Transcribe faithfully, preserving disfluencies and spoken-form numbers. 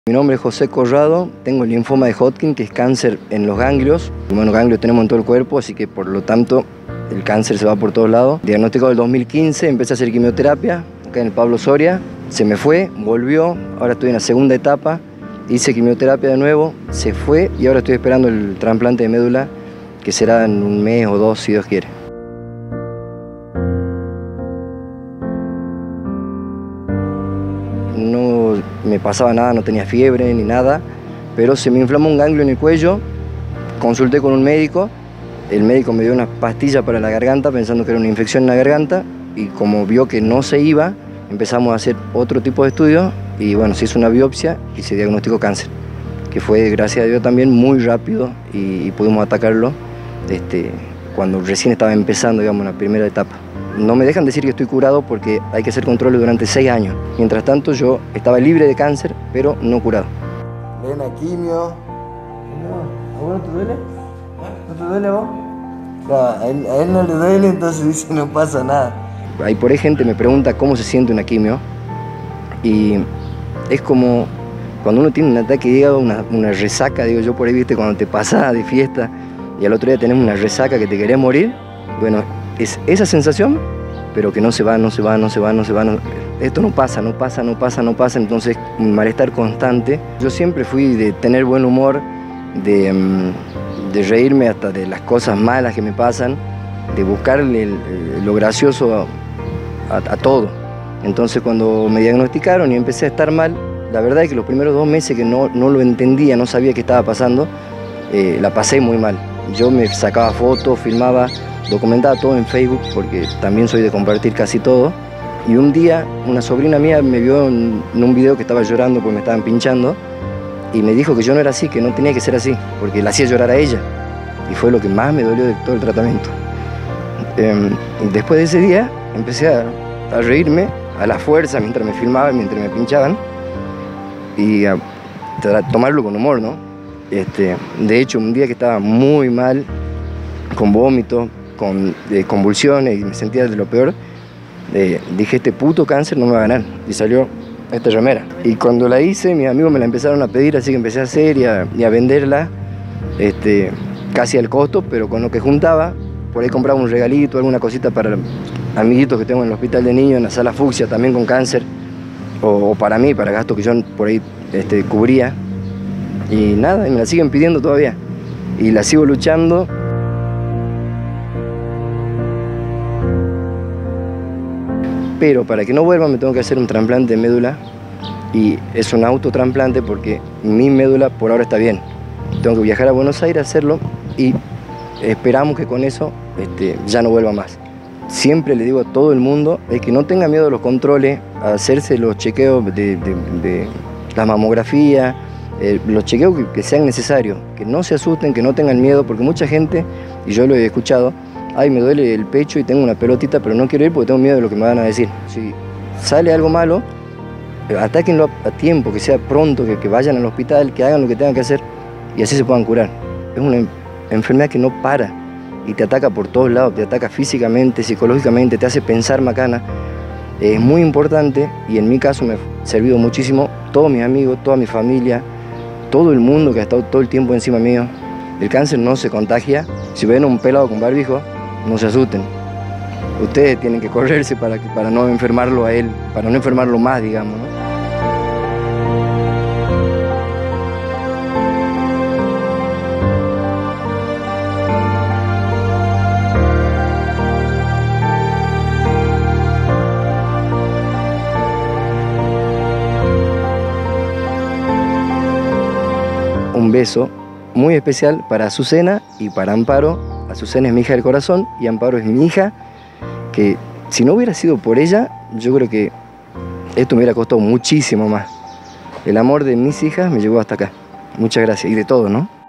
Mi nombre es José Corrado, tengo linfoma de Hodgkin, que es cáncer en los ganglios. Bueno, ganglios tenemos en todo el cuerpo, así que por lo tanto el cáncer se va por todos lados. Diagnosticado en el dos mil quince, empecé a hacer quimioterapia acá en el Pablo Soria. Se me fue, volvió, ahora estoy en la segunda etapa. Hice quimioterapia de nuevo, se fue y ahora estoy esperando el trasplante de médula, que será en un mes o dos, si Dios quiere. No me pasaba nada, no tenía fiebre ni nada, pero se me inflamó un ganglio en el cuello. Consulté con un médico, el médico me dio unas pastillas para la garganta pensando que era una infección en la garganta, y como vio que no se iba, empezamos a hacer otro tipo de estudios y bueno, se hizo una biopsia y se diagnosticó cáncer, que fue, gracias a Dios, también muy rápido y, y pudimos atacarlo este, cuando recién estaba empezando, digamos, la primera etapa. No me dejan decir que estoy curado porque hay que hacer controles durante seis años. Mientras tanto, yo estaba libre de cáncer, pero no curado. Ven a quimio. No, ¿a vos no te duele? ¿No te duele a vos? No, a él, a él no le duele, entonces dice no pasa nada. Ahí por ahí gente me pregunta cómo se siente una quimio. Y es como cuando uno tiene un ataque de hígado, una, una resaca, digo yo por ahí, viste, cuando te pasas de fiesta y al otro día tenés una resaca que te querés morir. Bueno, es esa sensación, pero que no se va, no se va, no se va, no se va. No, esto no pasa, no pasa, no pasa, no pasa, entonces un malestar constante. Yo siempre fui de tener buen humor, de, de reírme hasta de las cosas malas que me pasan, de buscarle el, lo gracioso a, a, a todo. Entonces cuando me diagnosticaron y empecé a estar mal, la verdad es que los primeros dos meses que no, no lo entendía, no sabía qué estaba pasando, eh, la pasé muy mal. Yo me sacaba fotos, filmaba, documentaba todo en Facebook, porque también soy de compartir casi todo. Y un día una sobrina mía me vio en, en un video que estaba llorando porque me estaban pinchando y me dijo que yo no era así, que no tenía que ser así, porque la hacía llorar a ella. Y fue lo que más me dolió de todo el tratamiento. Eh, y después de ese día empecé a, a reírme a la fuerza mientras me filmaban, mientras me pinchaban, y a, a tomarlo con humor, ¿no? Este, de hecho, un día que estaba muy mal, con vómito, con eh, convulsiones y me sentía de lo peor, eh, dije, este puto cáncer no me va a ganar, y salió esta remera. Y cuando la hice, mis amigos me la empezaron a pedir, así que empecé a hacer y a, y a venderla, este, casi al costo, pero con lo que juntaba, por ahí compraba un regalito, alguna cosita para amiguitos que tengo en el hospital de niños, en la sala fucsia, también con cáncer, o, o para mí, para gastos que yo por ahí este, cubría. Y nada, y me la siguen pidiendo todavía, y la sigo luchando. Pero para que no vuelva me tengo que hacer un trasplante de médula, y es un autotrasplante porque mi médula por ahora está bien. Tengo que viajar a Buenos Aires a hacerlo y esperamos que con eso este, ya no vuelva más. Siempre le digo a todo el mundo es que no tenga miedo a los controles, a hacerse los chequeos de, de, de la mamografía, eh, los chequeos que, que sean necesarios, que no se asusten, que no tengan miedo, porque mucha gente, y yo lo he escuchado, ay, me duele el pecho y tengo una pelotita, pero no quiero ir porque tengo miedo de lo que me van a decir. Si sale algo malo, atáquenlo a, a tiempo, que sea pronto, que, que vayan al hospital, que hagan lo que tengan que hacer y así se puedan curar. Es una enfermedad que no para y te ataca por todos lados, te ataca físicamente, psicológicamente, te hace pensar macana. Es muy importante y en mi caso me ha servido muchísimo. Todos mis amigos, toda mi familia, todo el mundo que ha estado todo el tiempo encima mío. El cáncer no se contagia. Si ven a un pelado con barbijo, no se asusten. Ustedes tienen que correrse para, que, para no enfermarlo a él, para no enfermarlo más, digamos, ¿no? Un beso muy especial para Azucena y para Amparo. Azucena es mi hija del corazón y Amparo es mi hija, que si no hubiera sido por ella, yo creo que esto me hubiera costado muchísimo más. El amor de mis hijas me llevó hasta acá. Muchas gracias, y de todo, ¿no?